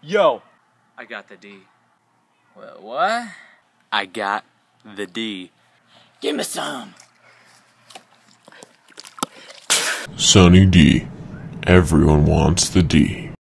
Yo. I got the D. Well, what? I got the D. Give me some. Sonny D. Everyone wants the D.